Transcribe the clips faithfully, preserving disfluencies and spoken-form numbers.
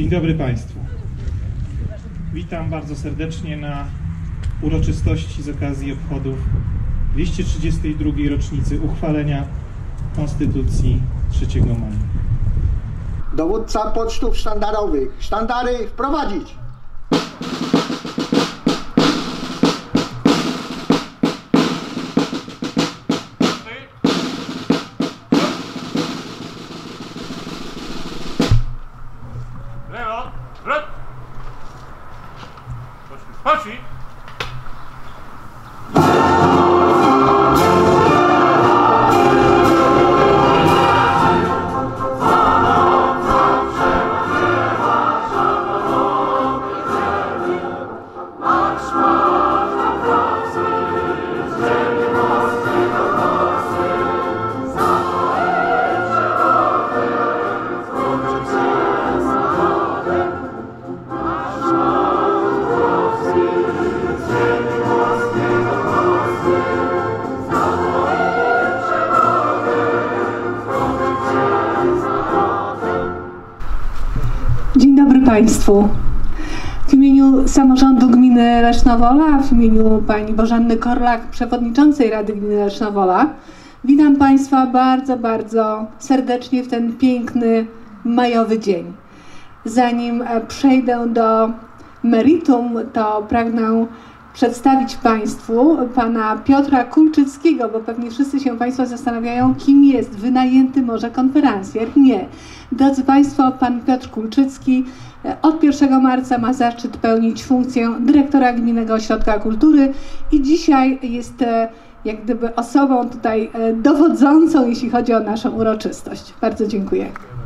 Dzień dobry Państwu. Witam bardzo serdecznie na uroczystości z okazji obchodów dwieście trzydziestej drugiej rocznicy uchwalenia Konstytucji trzeciego maja. Dowódca pocztów sztandarowych. Sztandary wprowadzić! Lewo, wrót! Poszli! Dzień dobry Państwu. W imieniu Samorządu Gminy Lesznowola, w imieniu Pani Bożenny Korlak, Przewodniczącej Rady Gminy Lesznowola, witam Państwa bardzo, bardzo serdecznie w ten piękny majowy dzień. Zanim przejdę do meritum, to pragnę przedstawić Państwu Pana Piotra Kulczyckiego, bo pewnie wszyscy się Państwo zastanawiają, kim jest wynajęty może konferencjer. Nie. Drodzy Państwo, Pan Piotr Kulczycki od pierwszego marca ma zaszczyt pełnić funkcję dyrektora Gminnego Ośrodka Kultury i dzisiaj jest jak gdyby osobą tutaj dowodzącą, jeśli chodzi o naszą uroczystość. Bardzo dziękuję.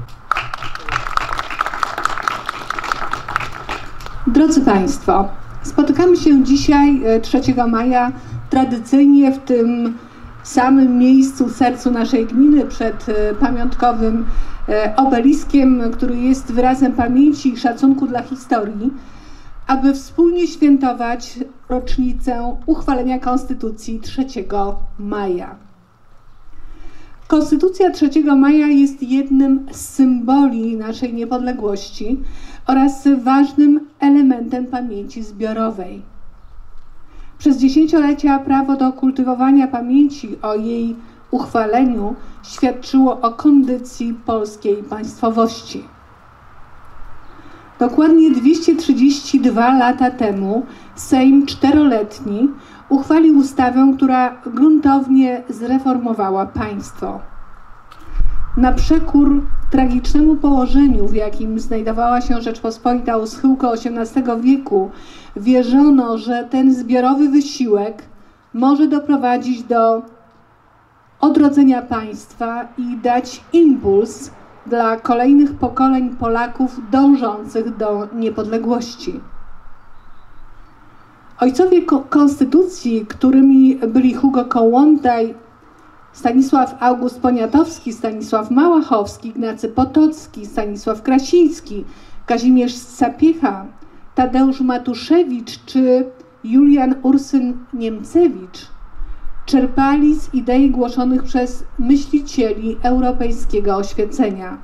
Drodzy Państwo, spotykamy się dzisiaj, trzeciego maja, tradycyjnie w tym samym miejscu, sercu naszej gminy, przed pamiątkowym obeliskiem, który jest wyrazem pamięci i szacunku dla historii, aby wspólnie świętować rocznicę uchwalenia Konstytucji trzeciego maja. Konstytucja trzeciego maja jest jednym z symboli naszej niepodległości oraz ważnym elementem pamięci zbiorowej. Przez dziesięciolecia prawo do kultywowania pamięci o jej uchwaleniu świadczyło o kondycji polskiej państwowości. Dokładnie dwieście trzydzieści dwa lata temu Sejm czteroletni uchwalił ustawę, która gruntownie zreformowała państwo. Na przekór tragicznemu położeniu, w jakim znajdowała się Rzeczpospolita u schyłku osiemnastego wieku, wierzono, że ten zbiorowy wysiłek może doprowadzić do odrodzenia państwa i dać impuls dla kolejnych pokoleń Polaków dążących do niepodległości. Ojcowie konstytucji, którymi byli Hugo Kołłątaj, Stanisław August Poniatowski, Stanisław Małachowski, Ignacy Potocki, Stanisław Krasiński, Kazimierz Sapiecha, Tadeusz Matuszewicz czy Julian Ursyn Niemcewicz czerpali z idei głoszonych przez myślicieli europejskiego oświecenia.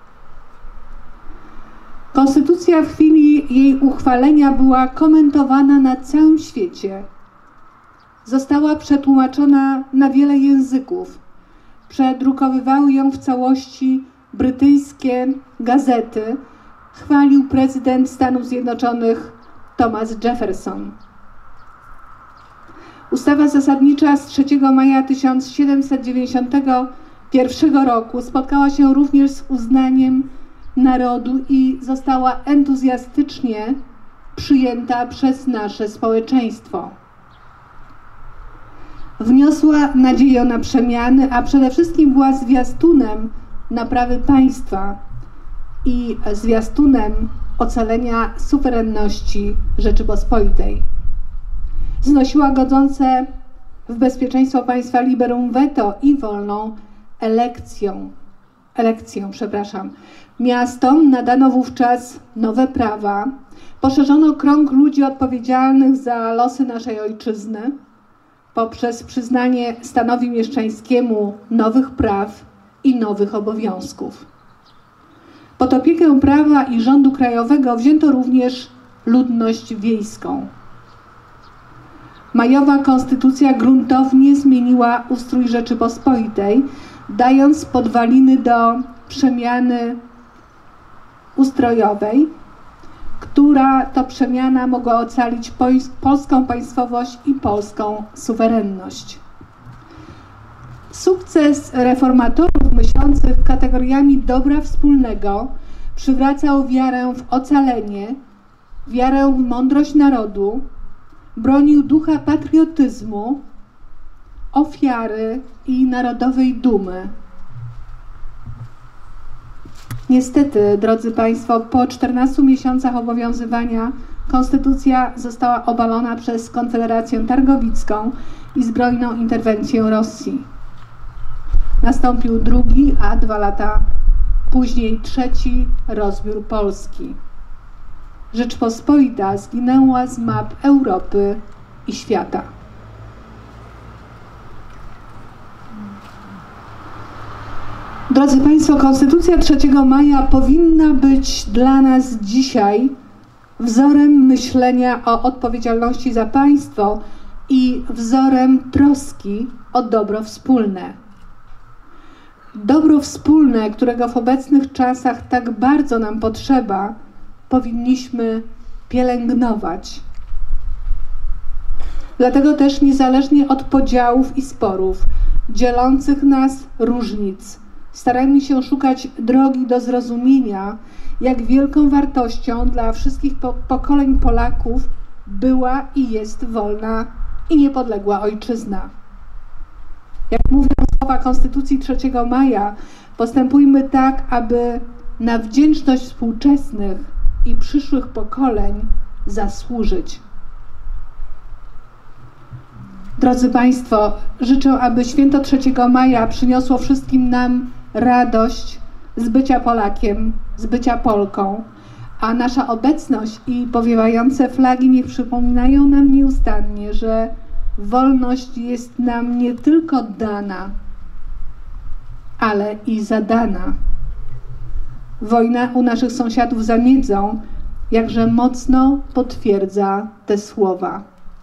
Konstytucja w chwili jej uchwalenia była komentowana na całym świecie. Została przetłumaczona na wiele języków. Przedrukowywały ją w całości brytyjskie gazety. Chwalił prezydent Stanów Zjednoczonych Thomas Jefferson. Ustawa zasadnicza z trzeciego maja tysiąc siedemset dziewięćdziesiątego pierwszego roku spotkała się również z uznaniem narodu i została entuzjastycznie przyjęta przez nasze społeczeństwo. Wniosła nadzieję na przemiany, a przede wszystkim była zwiastunem naprawy państwa i zwiastunem ocalenia suwerenności Rzeczypospolitej. Znosiła godzące w bezpieczeństwo państwa liberum veto i wolną elekcją, elekcję, przepraszam. Miastom nadano wówczas nowe prawa, poszerzono krąg ludzi odpowiedzialnych za losy naszej ojczyzny poprzez przyznanie stanowi mieszczańskiemu nowych praw i nowych obowiązków. Pod opiekę prawa i rządu krajowego wzięto również ludność wiejską. Majowa konstytucja gruntownie zmieniła ustrój Rzeczypospolitej, dając podwaliny do przemiany ustrojowej, która to przemiana mogła ocalić polską państwowość i polską suwerenność. Sukces reformatorów myślących kategoriami dobra wspólnego przywracał wiarę w ocalenie, wiarę w mądrość narodu, bronił ducha patriotyzmu, ofiary i narodowej dumy. Niestety, drodzy Państwo, po czternastu miesiącach obowiązywania konstytucja została obalona przez Konfederację Targowicką i zbrojną interwencję Rosji. Nastąpił drugi, a dwa lata później trzeci rozbiór Polski. Rzeczpospolita zginęła z map Europy i świata. Drodzy Państwo, Konstytucja trzeciego maja powinna być dla nas dzisiaj wzorem myślenia o odpowiedzialności za państwo i wzorem troski o dobro wspólne. Dobro wspólne, którego w obecnych czasach tak bardzo nam potrzeba, powinniśmy pielęgnować. Dlatego też niezależnie od podziałów i sporów, dzielących nas różnic, starajmy się szukać drogi do zrozumienia, jak wielką wartością dla wszystkich pokoleń Polaków była i jest wolna i niepodległa ojczyzna. Jak mówią słowa Konstytucji trzeciego maja, postępujmy tak, aby na wdzięczność współczesnych i przyszłych pokoleń zasłużyć. Drodzy Państwo, życzę, aby święto trzeciego maja przyniosło wszystkim nam radość z bycia Polakiem, z bycia Polką, a nasza obecność i powiewające flagi niech przypominają nam nieustannie, że wolność jest nam nie tylko dana, ale i zadana. Wojna u naszych sąsiadów za Miedzą jakże mocno potwierdza te słowa.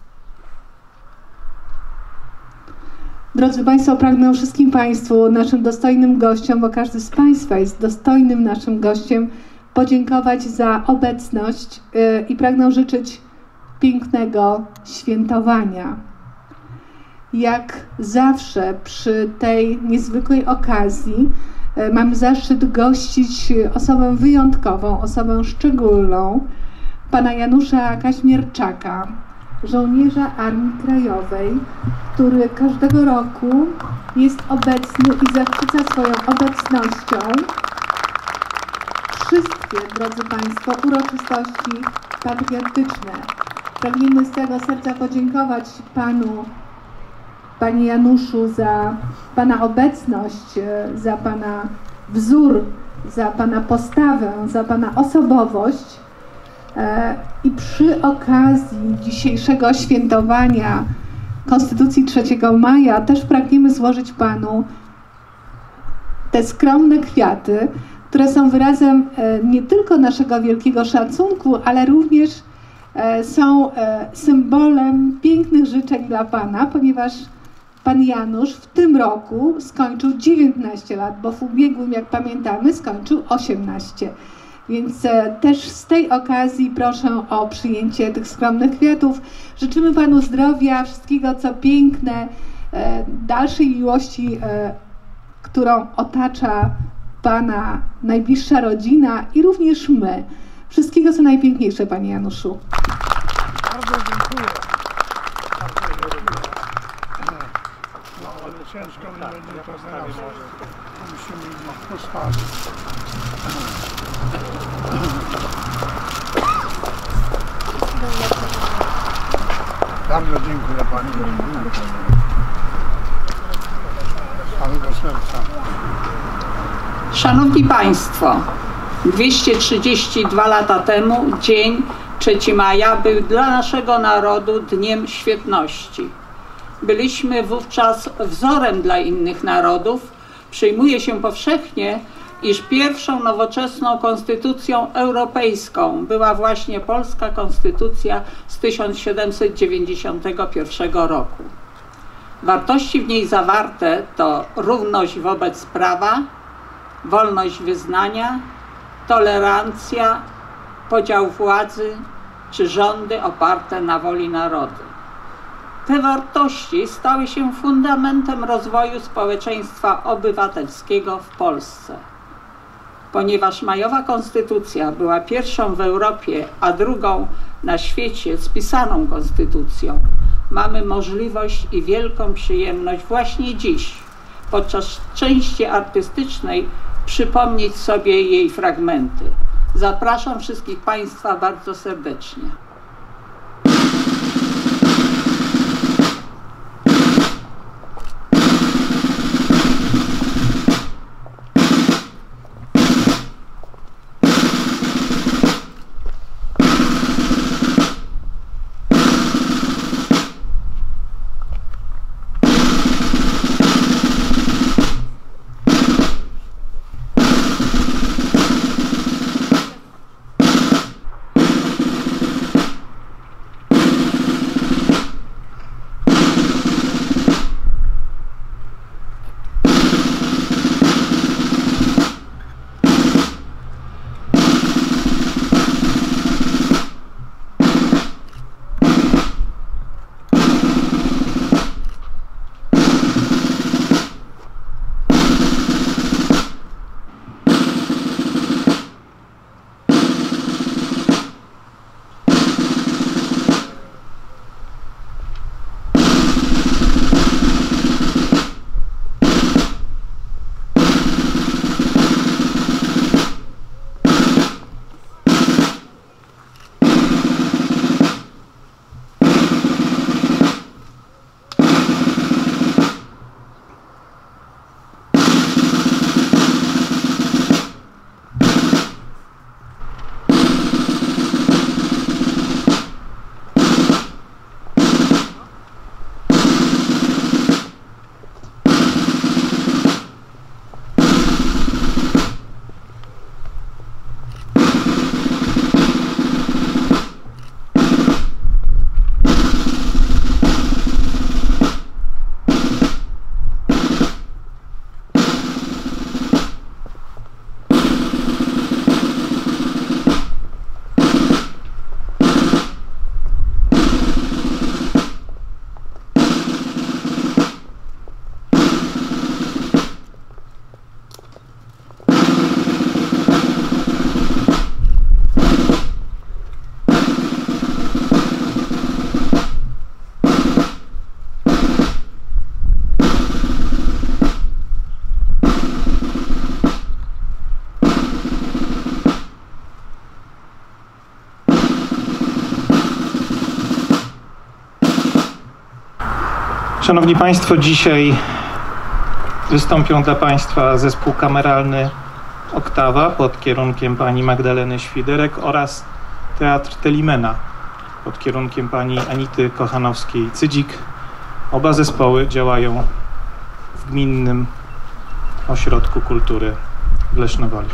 Drodzy Państwo, pragnę wszystkim Państwu, naszym dostojnym gościom, bo każdy z Państwa jest dostojnym naszym gościem, podziękować za obecność yy, i pragnę życzyć pięknego świętowania. Jak zawsze przy tej niezwykłej okazji yy, mam zaszczyt gościć osobę wyjątkową, osobę szczególną, pana Janusza Kaźmierczaka, żołnierza Armii Krajowej, który każdego roku jest obecny i zachwyca swoją obecnością wszystkie, drodzy Państwo, uroczystości patriotyczne. Pragniemy z tego serca podziękować Panu, Panie Januszu, za Pana obecność, za Pana wzór, za Pana postawę, za Pana osobowość. I przy okazji dzisiejszego świętowania Konstytucji trzeciego maja też pragniemy złożyć Panu te skromne kwiaty, które są wyrazem nie tylko naszego wielkiego szacunku, ale również są symbolem pięknych życzeń dla Pana, ponieważ Pan Janusz w tym roku skończył dziewiętnaście lat, bo w ubiegłym, jak pamiętamy, skończył osiemnaście. Więc też z tej okazji proszę o przyjęcie tych skromnych kwiatów. Życzymy Panu zdrowia, wszystkiego co piękne, dalszej miłości, którą otacza Pana najbliższa rodzina i również my. Wszystkiego co najpiękniejsze, Panie Januszu. Bardzo dziękuję. Bardzo dziękuję. No, ale ciężko mi będzie to zaraz. Musimy ich postawić. Bardzo dziękuję Pani. Z całego serca. Szanowni Państwo, dwieście trzydzieści dwa lata temu dzień trzeciego maja był dla naszego narodu dniem świetności. Byliśmy wówczas wzorem dla innych narodów. Przyjmuje się powszechnie, iż pierwszą nowoczesną konstytucją europejską była właśnie polska konstytucja z tysiąc siedemset dziewięćdziesiątego pierwszego roku. Wartości w niej zawarte to równość wobec prawa, wolność wyznania, tolerancja, podział władzy czy rządy oparte na woli narodu. Te wartości stały się fundamentem rozwoju społeczeństwa obywatelskiego w Polsce. Ponieważ majowa konstytucja była pierwszą w Europie, a drugą na świecie spisaną konstytucją, mamy możliwość i wielką przyjemność właśnie dziś, podczas części artystycznej, przypomnieć sobie jej fragmenty. Zapraszam wszystkich Państwa bardzo serdecznie. Szanowni Państwo, dzisiaj wystąpią dla Państwa zespół kameralny Oktawa pod kierunkiem pani Magdaleny Świderek oraz Teatr Telimena pod kierunkiem pani Anity Kochanowskiej-Cydzik. Oba zespoły działają w Gminnym Ośrodku Kultury w Lesznowoli.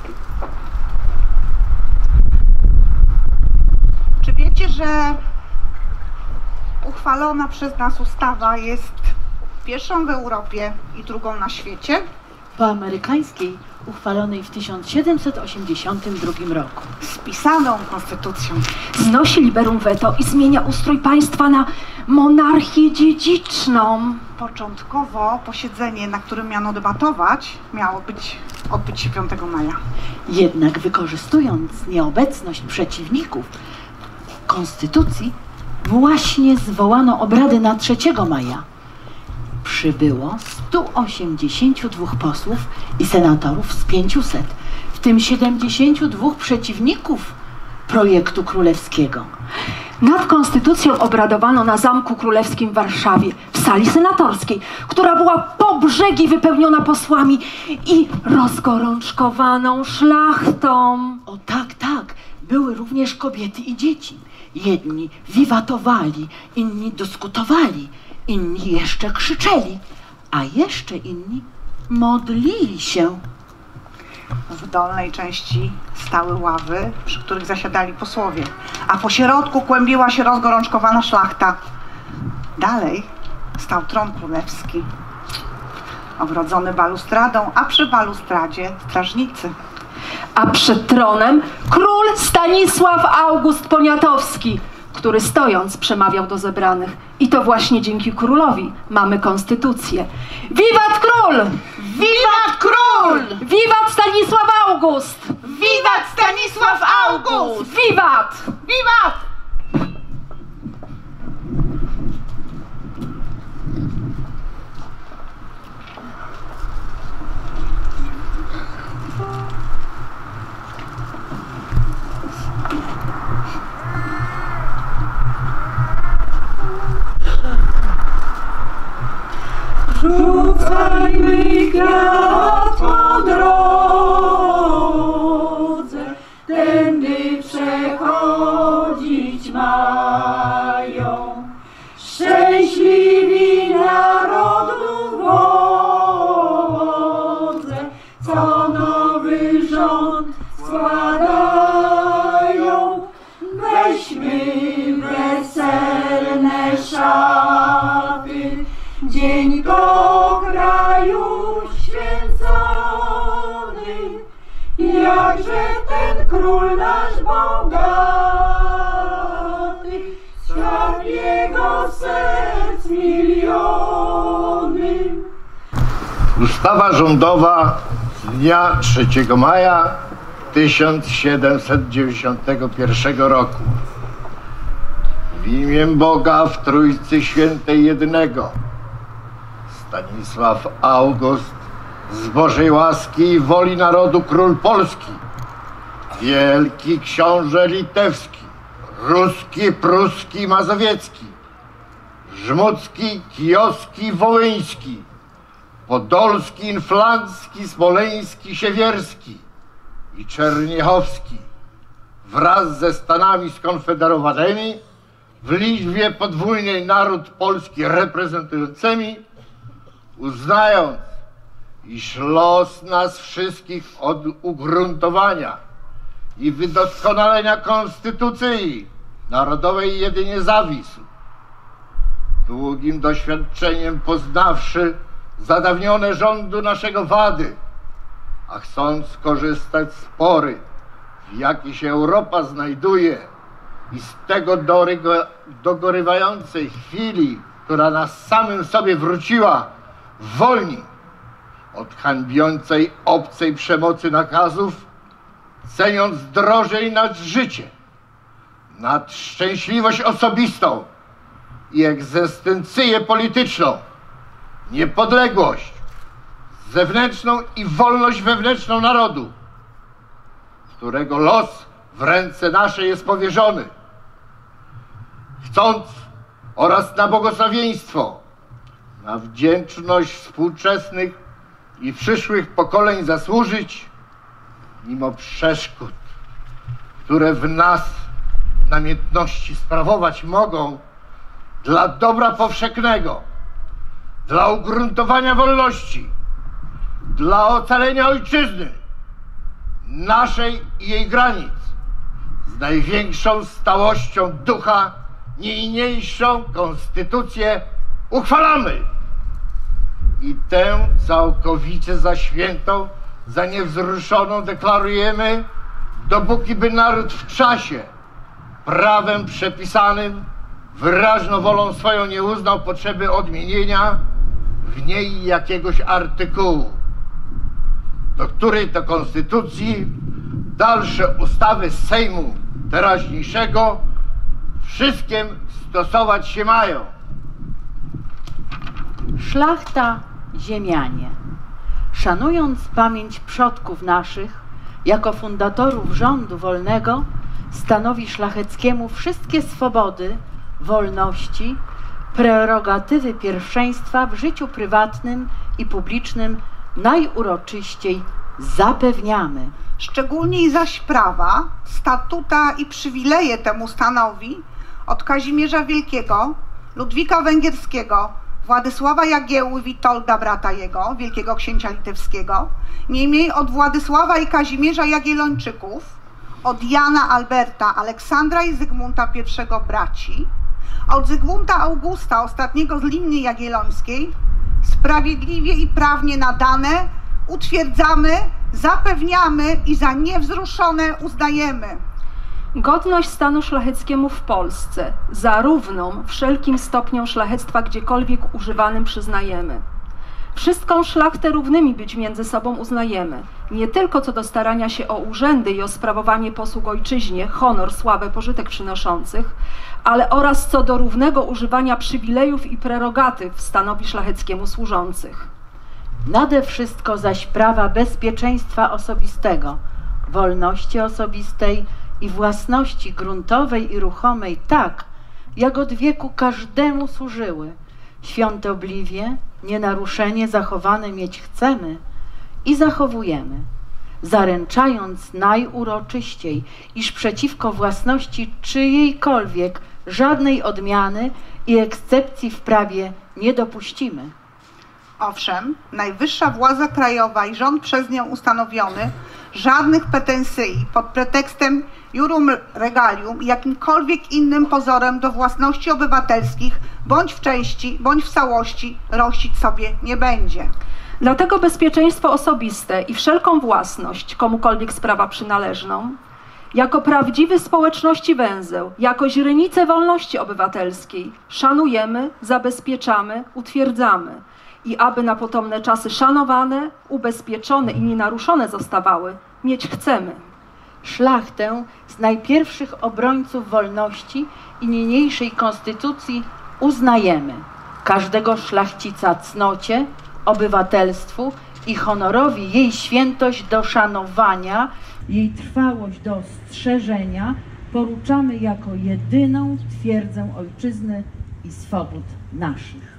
Czy wiecie, że uchwalona przez nas ustawa jest pierwszą w Europie i drugą na świecie? Po amerykańskiej, uchwalonej w tysiąc siedemset osiemdziesiątym drugim roku. Spisaną konstytucją. Znosi liberum veto i zmienia ustrój państwa na monarchię dziedziczną. Początkowo posiedzenie, na którym miano debatować, miało być odbyć się piątego maja. Jednak wykorzystując nieobecność przeciwników konstytucji, właśnie zwołano obrady na trzeciego maja. Przybyło stu osiemdziesięciu dwóch posłów i senatorów z pięciuset, w tym siedemdziesięciu dwóch przeciwników projektu królewskiego. Nad konstytucją obradowano na Zamku Królewskim w Warszawie, w sali senatorskiej, która była po brzegi wypełniona posłami i rozgorączkowaną szlachtą. O tak, tak, były również kobiety i dzieci. Jedni wiwatowali, inni dyskutowali, inni jeszcze krzyczeli, a jeszcze inni modlili się. w dolnej części stały ławy, przy których zasiadali posłowie, a po środku kłębiła się rozgorączkowana szlachta. Dalej stał tron królewski, ogrodzony balustradą, a przy balustradzie strażnicy. A przed tronem król Stanisław August Poniatowski, który stojąc przemawiał do zebranych. I to właśnie dzięki królowi mamy konstytucję. Wiwat król! Wiwat król! Wiwat Stanisław August! Wiwat Stanisław August! Wiwat! Wiwat! Rzucajmy kwiat po drodze, tędy przechodzić mają. Szczęśliwi narodu wodze, co nowy rząd składają. Weźmy weselne szaty, dzień do kraju święcony, jakże ten król nasz bogaty, świat jego serc miliony. Ustawa rządowa z dnia trzeciego maja tysiąc siedemset dziewięćdziesiątego pierwszego roku. W imię Boga w Trójcy Świętej jednego. Stanisław August, z Bożej łaski i woli narodu król Polski, wielki książę litewski, ruski, pruski, mazowiecki, żmudzki, kijowski, wołyński, podolski, inflancki, smoleński, siewierski i czerniechowski wraz ze Stanami skonfederowanymi w liczbie podwójnej naród polski reprezentującymi, uznając, iż los nas wszystkich od ugruntowania i wydoskonalenia konstytucji narodowej jedynie zawisł. Długim doświadczeniem poznawszy zadawnione rządu naszego wady, a chcąc skorzystać z pory, w jakiej się Europa znajduje i z tego dogorywającej chwili, która nas samym sobie wróciła, wolni od hańbiącej obcej przemocy nakazów, ceniąc drożej nad życie, nad szczęśliwość osobistą i egzystencję polityczną, niepodległość zewnętrzną i wolność wewnętrzną narodu, którego los w ręce nasze jest powierzony, chcąc oraz na błogosławieństwo, na wdzięczność współczesnych i przyszłych pokoleń zasłużyć, mimo przeszkód, które w nas namiętności sprawować mogą, dla dobra powszechnego, dla ugruntowania wolności, dla ocalenia ojczyzny, naszej i jej granic, z największą stałością ducha niniejszą konstytucję uchwalamy i tę całkowicie za świętą, za niewzruszoną deklarujemy, dopóki by naród w czasie prawem przepisanym wyraźną wolą swoją nie uznał potrzeby odmienienia w niej jakiegoś artykułu, do której to konstytucji dalsze ustawy z Sejmu teraźniejszego wszystkim stosować się mają. Szlachta, ziemianie, szanując pamięć przodków naszych, jako fundatorów rządu wolnego, stanowi szlacheckiemu wszystkie swobody, wolności, prerogatywy pierwszeństwa w życiu prywatnym i publicznym najuroczyściej zapewniamy. Szczególniej zaś prawa, statuta i przywileje temu stanowi od Kazimierza Wielkiego, Ludwika Węgierskiego, Władysława Jagiełły Witolda, brata jego, wielkiego księcia litewskiego, niemniej od Władysława i Kazimierza Jagiellończyków, od Jana Alberta, Aleksandra i Zygmunta pierwszego braci, od Zygmunta Augusta, ostatniego z linii jagiellońskiej, sprawiedliwie i prawnie nadane, utwierdzamy, zapewniamy i za niewzruszone uznajemy. Godność stanu szlacheckiemu w Polsce, zarówną wszelkim stopniom szlachectwa gdziekolwiek używanym przyznajemy. Wszystką szlachtę równymi być między sobą uznajemy, nie tylko co do starania się o urzędy i o sprawowanie posług ojczyźnie, honor, sławę, pożytek przynoszących, ale oraz co do równego używania przywilejów i prerogatyw stanowi szlacheckiemu służących. Nade wszystko zaś prawa bezpieczeństwa osobistego, wolności osobistej i własności gruntowej i ruchomej tak, jak od wieku każdemu służyły, świątobliwie, nienaruszenie zachowane mieć chcemy i zachowujemy, zaręczając najuroczyściej, iż przeciwko własności czyjejkolwiek żadnej odmiany i ekscepcji w prawie nie dopuścimy. Owszem, najwyższa władza krajowa i rząd przez nią ustanowiony żadnych pretensji pod pretekstem jurum regalium i jakimkolwiek innym pozorem do własności obywatelskich bądź w części, bądź w całości rościć sobie nie będzie. Dlatego bezpieczeństwo osobiste i wszelką własność, komukolwiek sprawa przynależną, jako prawdziwy społeczności węzeł, jako źrenicę wolności obywatelskiej szanujemy, zabezpieczamy, utwierdzamy i aby na potomne czasy szanowane, ubezpieczone i nienaruszone zostawały, mieć chcemy. Szlachtę z najpierwszych obrońców wolności i niniejszej konstytucji uznajemy. Każdego szlachcica cnocie, obywatelstwu i honorowi jej świętość do szanowania, jej trwałość do strzeżenia poruczamy jako jedyną twierdzę ojczyzny i swobód naszych.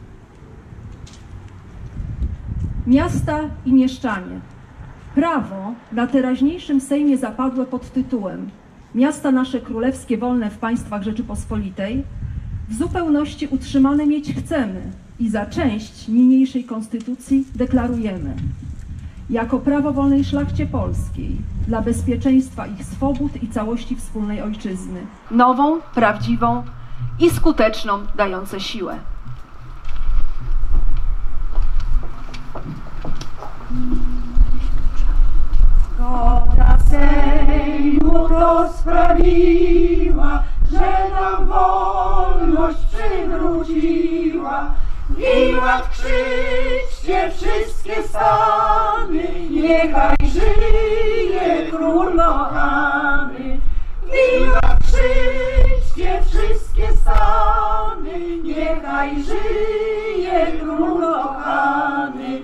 Miasta i mieszczanie. Prawo na teraźniejszym Sejmie zapadłe pod tytułem Miasta nasze królewskie wolne w państwach Rzeczypospolitej w zupełności utrzymane mieć chcemy i za część niniejszej konstytucji deklarujemy. Jako prawo wolnej szlachcie polskiej dla bezpieczeństwa ich swobód i całości wspólnej ojczyzny. Nową, prawdziwą i skuteczną, dające siłę. Zgoda Sejmu to sprawiła, że nam wolność przywróciła. Wiwat krzyczcie wszystkie stany, niechaj żyje król kochany. Wiwat krzyczcie wszystkie stany, niechaj żyje król kochany.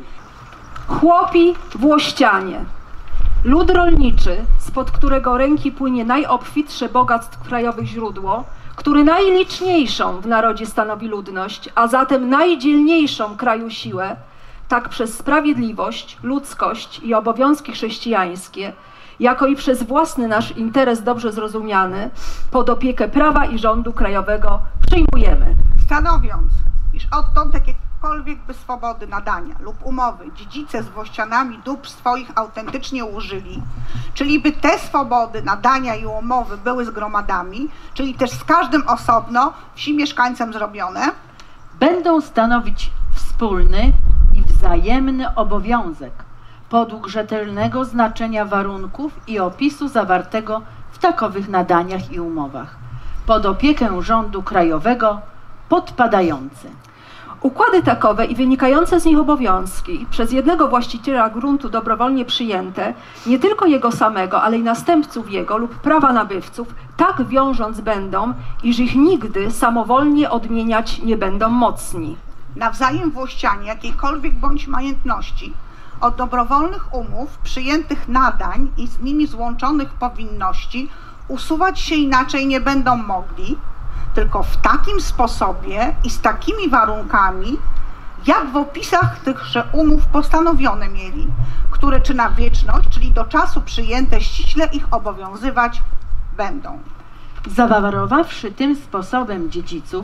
Chłopi włościanie. Lud rolniczy, spod którego ręki płynie najobfitsze bogactw krajowych źródło, który najliczniejszą w narodzie stanowi ludność, a zatem najdzielniejszą kraju siłę, tak przez sprawiedliwość, ludzkość i obowiązki chrześcijańskie, jako i przez własny nasz interes dobrze zrozumiany, pod opiekę prawa i rządu krajowego przyjmujemy. Stanowiąc, iż odtąd jakiekolwiek by swobody nadania lub umowy dziedzice z włościanami dóbr swoich autentycznie użyli, czyli by te swobody nadania i umowy były z gromadami, czyli też z każdym osobno wsi mieszkańcem zrobione, będą stanowić wspólny i wzajemny obowiązek podług rzetelnego znaczenia warunków i opisu zawartego w takowych nadaniach i umowach, pod opiekę rządu krajowego podpadający. Układy takowe i wynikające z nich obowiązki przez jednego właściciela gruntu dobrowolnie przyjęte, nie tylko jego samego, ale i następców jego lub prawa nabywców, tak wiążąc będą, iż ich nigdy samowolnie odmieniać nie będą mocni. Nawzajem włościanie jakiejkolwiek bądź majątności od dobrowolnych umów, przyjętych nadań i z nimi złączonych powinności usuwać się inaczej nie będą mogli, tylko w takim sposobie i z takimi warunkami, jak w opisach tychże umów postanowione mieli, które czy na wieczność, czyli do czasu przyjęte ściśle ich obowiązywać będą. Zawarowawszy tym sposobem dziedziców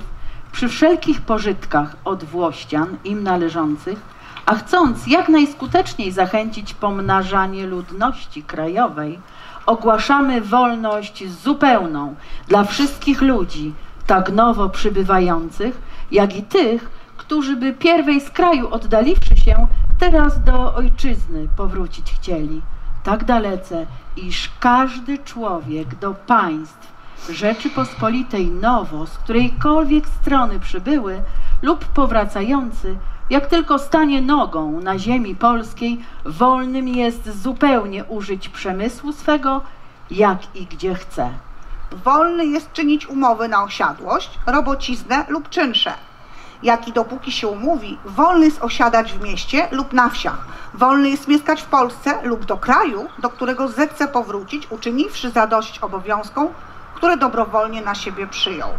Przy wszelkich pożytkach od Włościan im należących, a chcąc jak najskuteczniej zachęcić pomnażanie ludności krajowej, ogłaszamy wolność zupełną dla wszystkich ludzi, tak nowo przybywających, jak i tych, którzy by pierwej z kraju oddaliwszy się, teraz do ojczyzny powrócić chcieli, tak dalece, iż każdy człowiek do państw Rzeczypospolitej nowo, z którejkolwiek strony przybyły lub powracający, jak tylko stanie nogą na ziemi polskiej, wolnym jest zupełnie użyć przemysłu swego, jak i gdzie chce. Wolny jest czynić umowy na osiadłość, robociznę lub czynsze. Jak i dopóki się umówi, wolny jest osiadać w mieście lub na wsiach. Wolny jest mieszkać w Polsce lub do kraju, do którego zechce powrócić, uczyniwszy zadość obowiązkom, które dobrowolnie na siebie przyjął.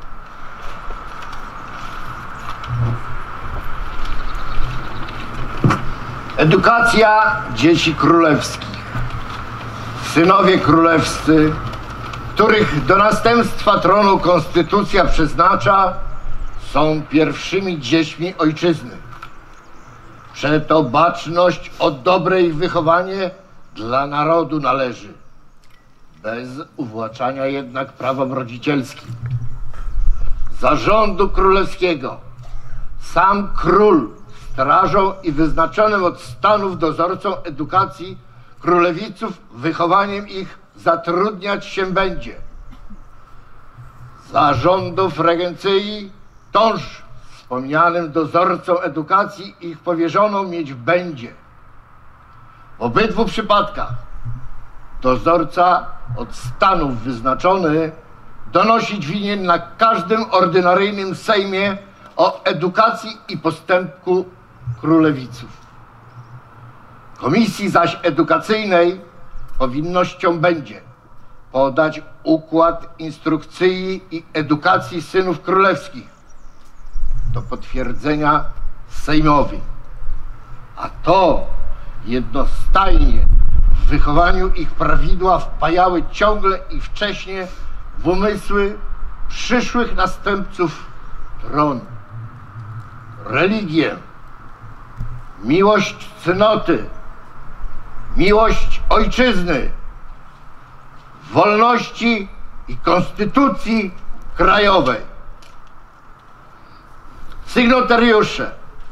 Edukacja dzieci królewskich. Synowie królewscy, których do następstwa tronu konstytucja przeznacza, są pierwszymi dziećmi ojczyzny. Przeto baczność o dobre ich wychowanie dla narodu należy, bez uwłaczania jednak prawom rodzicielskim. Za rządu królewskiego sam król strażą i wyznaczonym od stanów dozorcą edukacji królewiców wychowaniem ich zatrudniać się będzie. Za rządów regencji tąż wspomnianym dozorcą edukacji ich powierzoną mieć będzie. W obydwu przypadkach dozorca od stanów wyznaczony donosić winien na każdym ordynaryjnym sejmie o edukacji i postępku królewiców. Komisji zaś edukacyjnej powinnością będzie podać układ instrukcji i edukacji synów królewskich do potwierdzenia sejmowi, a to jednostajnie w wychowaniu ich prawidła wpajały ciągle i wcześnie w umysły przyszłych następców tronu. Religię, miłość cnoty, miłość ojczyzny, wolności i konstytucji krajowej. Sygnatariusze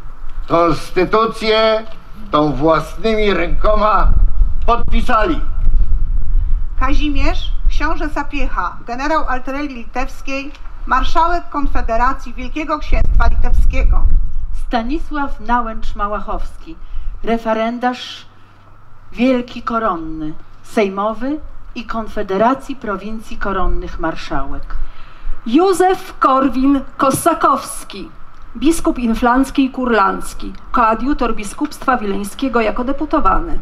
konstytucję tą własnymi rękoma podpisali Kazimierz, książę Sapiecha, generał artylerii litewskiej, marszałek Konfederacji Wielkiego Księstwa Litewskiego. Stanisław Nałęcz-Małachowski, referendarz wielki koronny, sejmowy i Konfederacji Prowincji Koronnych Marszałek. Józef Korwin-Kossakowski, biskup inflancki i kurlandzki, koadjutor biskupstwa wileńskiego jako deputowany.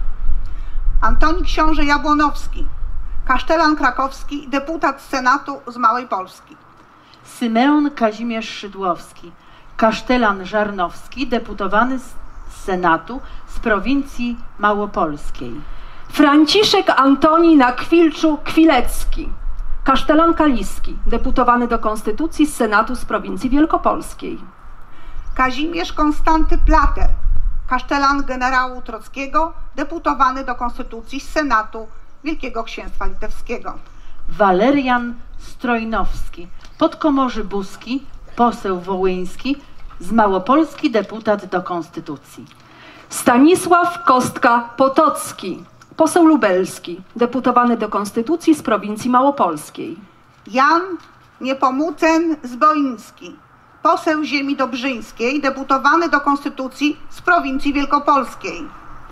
Antoni książę Jabłonowski, kasztelan krakowski, deputat z Senatu z Małej Polski. Symeon Kazimierz Szydłowski, kasztelan żarnowski, deputowany z Senatu z prowincji małopolskiej. Franciszek Antoni Nakwilczu-Kwilecki, kasztelan kaliski, deputowany do Konstytucji z Senatu z prowincji wielkopolskiej. Kazimierz Konstanty Plater, kasztelan generału Trockiego, deputowany do Konstytucji z Senatu Wielkiego Księstwa Litewskiego. Walerian Strojnowski, podkomorzy Buski, poseł wołyński, z Małopolski deputat do Konstytucji. Stanisław Kostka-Potocki, poseł lubelski, deputowany do Konstytucji z prowincji małopolskiej. Jan Niepomucen Zboiński, poseł ziemi dobrzyńskiej, deputowany do Konstytucji z prowincji wielkopolskiej.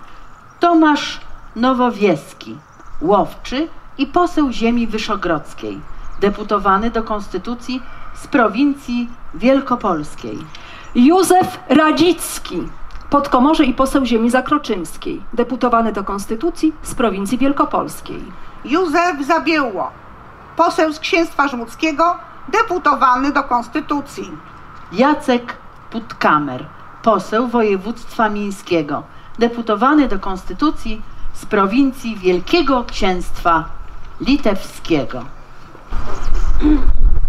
Tomasz Nowowieski, łowczy i poseł ziemi wyszogrodzkiej, deputowany do Konstytucji z prowincji wielkopolskiej. Józef Radzicki, podkomorze i poseł ziemi zakroczymskiej, deputowany do Konstytucji z prowincji wielkopolskiej. Józef Zabiełło, poseł z Księstwa Żmudzkiego, deputowany do Konstytucji. Jacek Putkamer, poseł województwa mińskiego, deputowany do Konstytucji z prowincji Wielkiego Księstwa Litewskiego.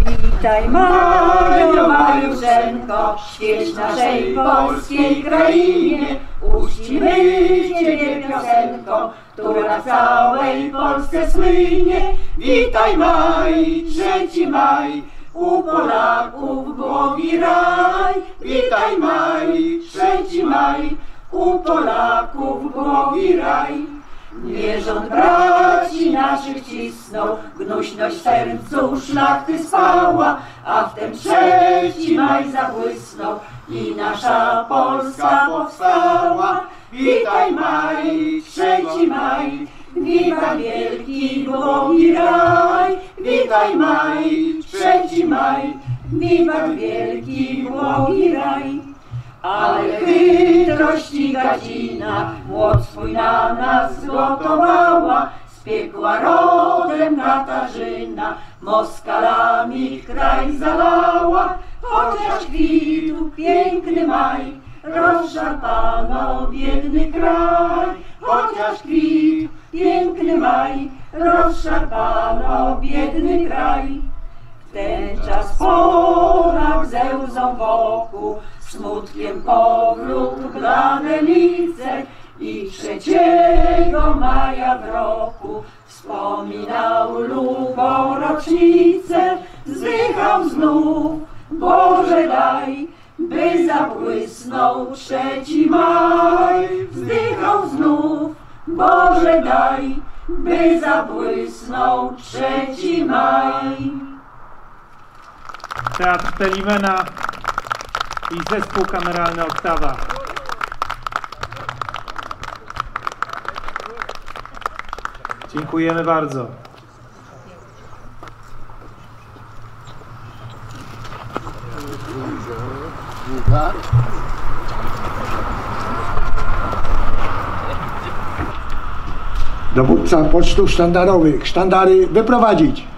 Witaj Mario, Mariuszenko, świeć naszej polskiej krainie. Uczcimy Ciebie piosenką, która w całej Polsce słynie. Witaj maj, trzeci maj, u Polaków błogi raj. Witaj maj, trzeci maj, u Polaków błogi raj. Nierząd braci naszych cisnął, gnuśność w sercu szlachty spała, a wtem trzeci maj zabłysnął i nasza Polska powstała. Witaj maj, trzeci maj, witaj wielki błogi raj. Witaj maj, trzeci maj, witaj wielki błogi raj. Ale chytrość gadzina młot swój na nas zgotowała, z piekła rodem Katarzyna Moskalami kraj zalała. Chociaż kwitł piękny maj, rozszarpano biedny kraj. Chociaż kwitł piękny maj, rozszarpano biedny kraj. W ten czas Polak ze łzą wokół, smutkiem powrót blade lice i trzeciego maja w roku wspominał lubą rocznicę. Wzdychał znów, Boże daj, by zabłysnął trzeci maj. Wzdychał znów, Boże daj, by zabłysnął trzeci maj. Teatr Pelimena i zespół kameralny Oktawa. Dziękujemy bardzo. Dowódca pocztów sztandarowych, sztandary wyprowadzić.